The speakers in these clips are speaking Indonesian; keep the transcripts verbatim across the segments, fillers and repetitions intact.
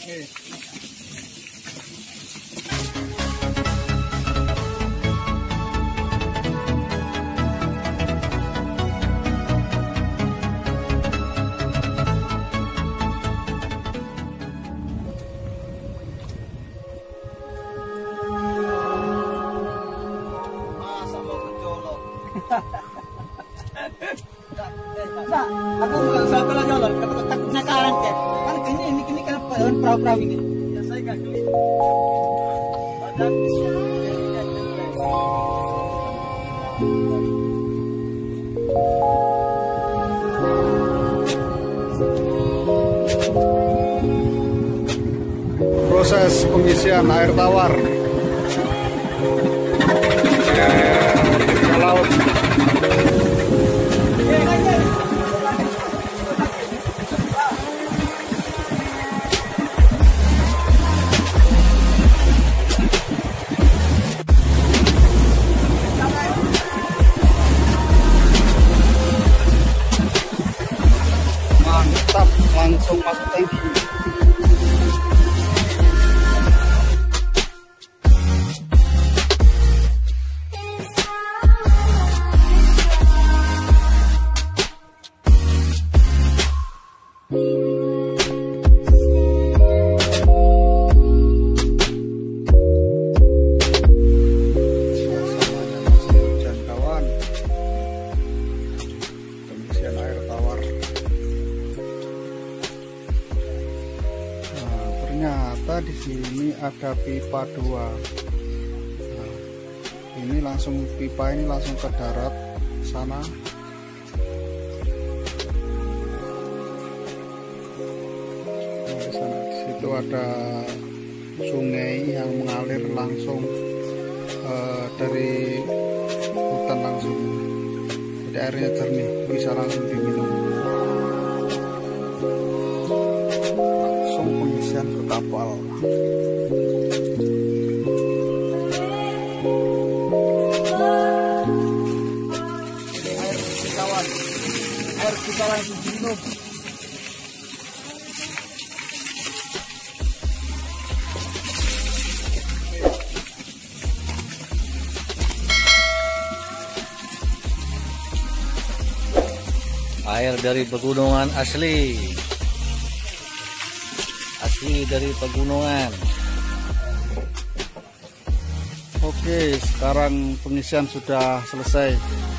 Nah, aku saya pernah jalan, takutnya karan ke. Kan ini ini ini kan perahu-perahu ini. Ya saya enggak geli. Badan proses pengisian air tawar ke laut. Mantap, langsung masuk tangki. Ternyata di sini ada pipa dua. Nah, ini langsung pipa ini langsung ke darat sana. Nah, di sana di situ ada sungai yang mengalir langsung uh, dari hutan langsung. Jadi airnya jernih, bisa langsung diminum. Pengisian ke kapal. Ini air kawan, air kita langsung minum. Air dari pegunungan asli. Asli dari pegunungan. Oke, sekarang pengisian sudah selesai.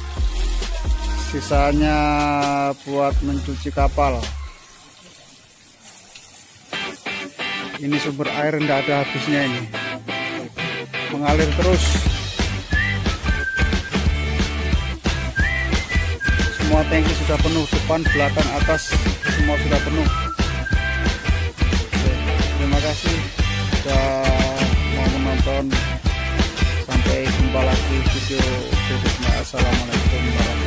Sisanya buat mencuci kapal. Ini sumber air tidak ada habisnya ini. Mengalir terus. Semua tangki sudah penuh, depan, belakang, atas, semua sudah penuh. Terima kasih sudah mau menonton. Sampai jumpa lagi video berikutnya. Assalamualaikum warahmatullahi wabarakatuh.